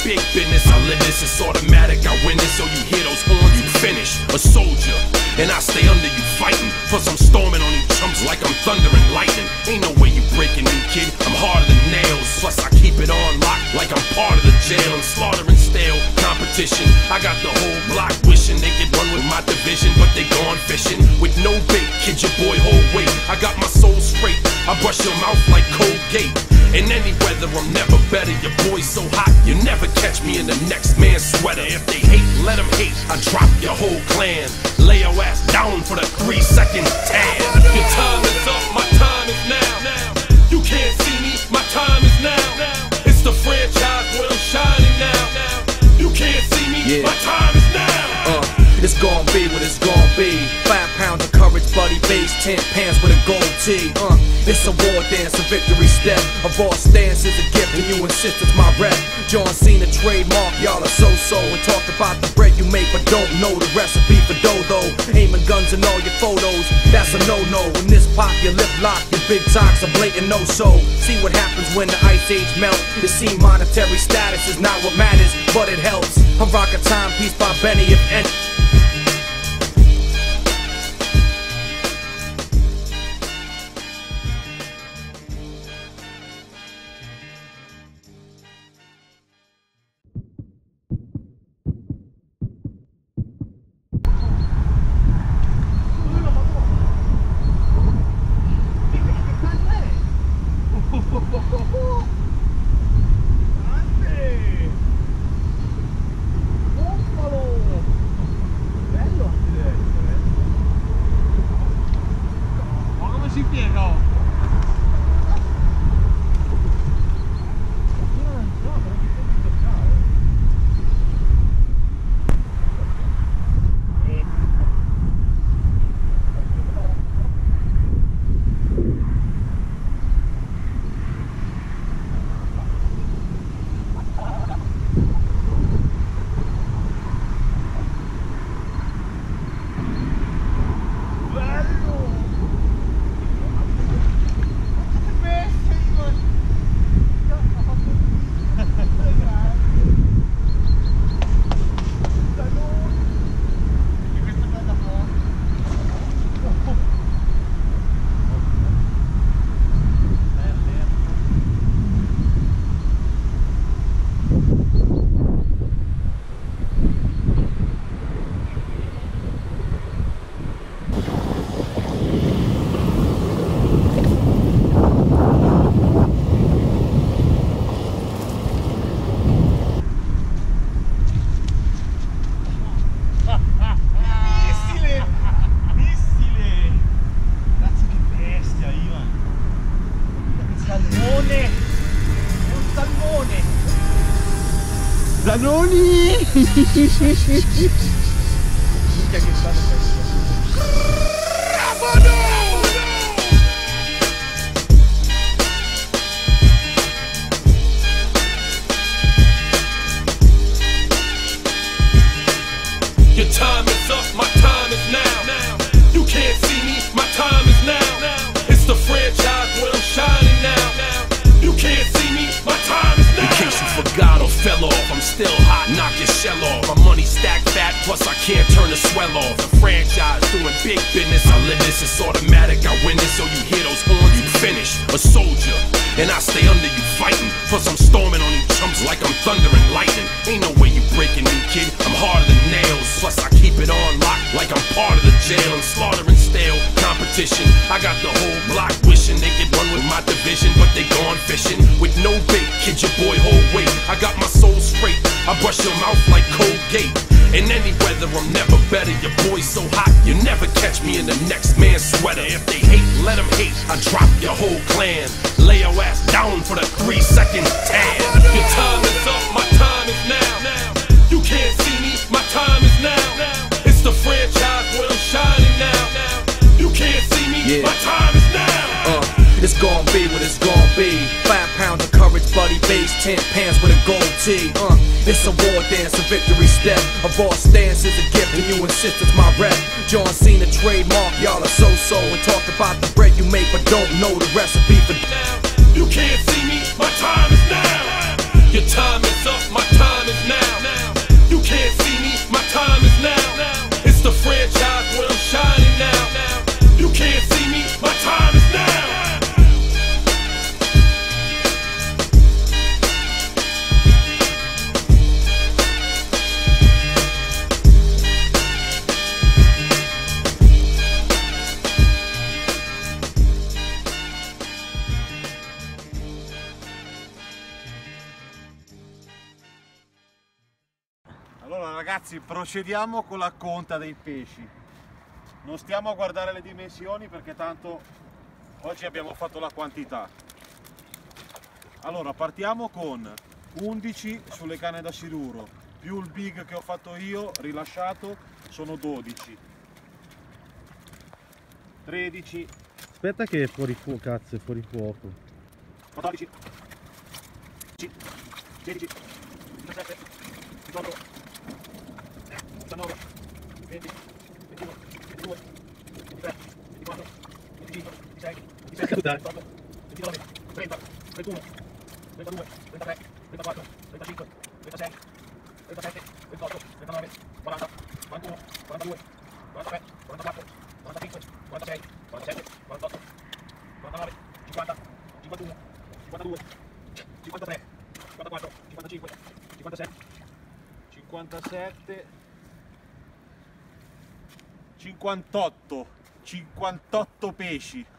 big business. I live this, it's automatic, I win this. So you hear those horns, you finish. A soldier, and I stay under you fighting. Plus I'm storming on you chumps like I'm thunder and lightning. Ain't no way you breaking me, kid, I'm harder than nails. Plus I keep it on lock like I'm part of the jail. I'm slaughtering stale competition. I got the whole block wishing they could run with my division, but they gone fishing with no bait. Kid, your boy hold weight. I got my soul straight, I brush your mouth like Colgate. In any weather, I'm never better. Your boy's so hot, you never catch me in the next man's sweater. If they hate, let them hate. I drop your whole clan. Lay your ass down for the 3-second tan. Your time is up, my time is now. You can't see me, my time is now. It's the franchise where I'm shining now. You can't see me, my time is now. It's gon' be what it's gon' be. 5 pounds of courage, bloody base, 10 pants with a gold tee. It's a war dance, a victory step. A raw stance is a gift, and you insist it's my rep. John Cena trademark, y'all are so-so. And talk about the bread you make, but don't know the recipe for dough. Aiming guns in all your photos, that's a no-no. When this pop, your lip lock, your big talks a blatant no-so. See what happens when the ice age melt. You see monetary status is not what matters, but it helps. I rock a timepiece by Benny, if any. Zanoni! Your time is up, my time is now. You can't see me, my time is now. It's the franchise where I'm shining now. You can't see me, my time is now. In case you forgot or fell off, I'm still hot, knock your shell off. My money stacked fat, plus I can't turn the swell off. The franchise doing big business, I live this, it's automatic, I win this. So you hear those horns, you finish. A soldier, and I stay under you fighting. Plus I'm storming on you chumps like I'm thunder and lightning. Ain't no way you breaking me, kid, I'm harder than nails. Plus I keep it on lock like I'm part of the jail. I'm slaughtering stale competition. I got the whole block wishing they could run with my division, but they gone fishing with no bait. Kid, your boy hold weight. I got my soul straight, I brush your mouth like Colgate. In any weather, I'm never better. Your boy's so hot, you never catch me in the next man's sweater. If they hate, let them hate. I drop your whole clan. Lay your ass down for the 3-second tan. Your time is up, my time is now. You can't see me, my time is now. It's the franchise where I'm shining now. You can't see me, my time is now. It's gon' be what it's gon' be. 5 pounds of courage, bloody base, 10 pants with a gold tee. It's a war dance, a victory step. A raw stance is a gift, and you insist it's my rep. John Cena trademark, y'all are so-so. And talk about the bread you make, but don't know the recipe for now. You can't see me, my time is now. Your time is up, my time is now. You can't see me, my time is now. It's the franchise where I'm shining now. You can't see me, my time is now. Allora ragazzi, procediamo con la conta dei pesci. Non stiamo a guardare le dimensioni perché tanto oggi abbiamo fatto la quantità. Allora partiamo con 11 sulle canne da siluro, più il big che ho fatto io, rilasciato, sono 12. 13. Aspetta che è fuori fuoco, cazzo, è fuori fuoco. 14. 16. 17. 18. 19, 20, 21, 22, 23, 24, 25, 26, 27, 28, 29, 30, 31, 32, 33, 34, 35, 36, 37, 28, 39, 40, 41, 42, 43, 44, 45, 46, 47, 48, 49, 50, 51, 52, 53, 54, 55, 56, 57, 58 pesci.